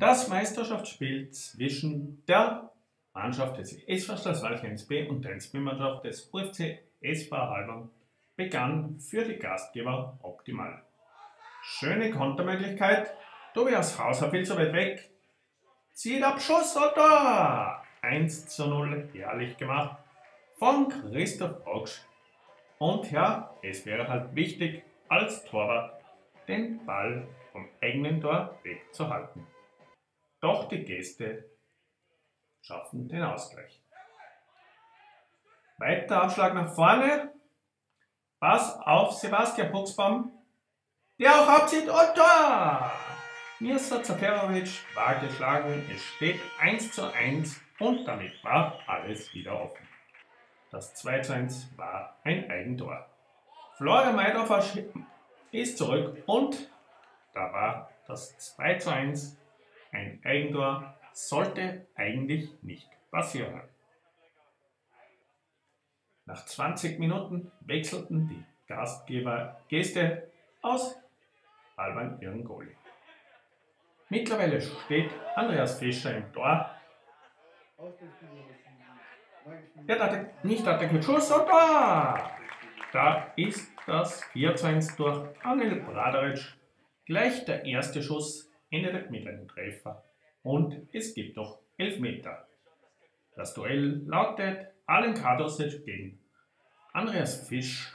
Das Meisterschaftsspiel zwischen der Mannschaft des SV Schlosswalchens B und der Spielmannschaft des UFC SV Halbern begann für die Gastgeber optimal. Schöne Kontermöglichkeit, Tobias Hauser viel zu weit weg, zieht ab Schuss und Tor! 1:0 herrlich gemacht von Christoph Augsch. Und ja, es wäre halt wichtig, als Torwart den Ball vom eigenen Tor wegzuhalten. Doch die Gäste schaffen den Ausgleich. Weiter Abschlag nach vorne. Pass auf Sebastian Buchsbaum, der auch abzieht und Tor! Mirza Zaferovic war geschlagen, es steht 1:1 und damit war alles wieder offen. Das 2:1 war ein Eigentor. Florian Maidhofer ist zurück und da war das 2:1 ein Eigentor, sollte eigentlich nicht passieren. Nach 20 Minuten wechselten die Gäste aus Alban ihren Goalie. Mittlerweile steht Andreas Fischer im Tor. Nicht attackiert, Schuss und Tor! Da ist das 4:1 durch Angel Bradaric. Gleich der erste Schuss endete mit einem Treffer und es gibt noch Elfmeter. Das Duell lautet Alen Kadosic gegen Andreas Fisch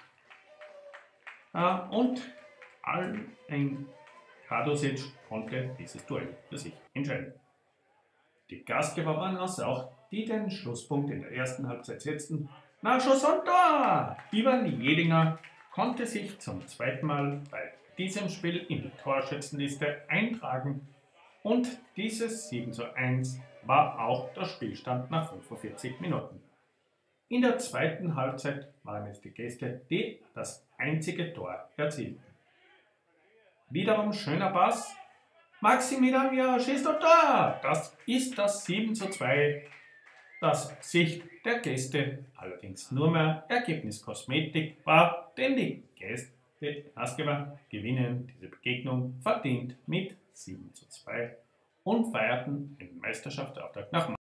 und Alen Kadosic konnte dieses Duell für sich entscheiden. Die Gastgeber waren es auch, die den Schlusspunkt in der ersten Halbzeit setzten. Nachschuss und Tor! Ivan Jedinger konnte sich zum zweiten Mal bei diesem Spiel in die Torschützenliste eintragen und dieses 7:1 war auch der Spielstand nach 45 Minuten. In der zweiten Halbzeit waren es die Gäste, die das einzige Tor erzielten. Wiederum schöner Pass. Maximilian schießt und Tor! Das ist das 7:2. Das Sicht der Gäste allerdings nur mehr Ergebniskosmetik war, denn die Gastgeber gewinnen diese Begegnung verdient mit 7:2 und feierten einen Meisterschaftsauftakt nach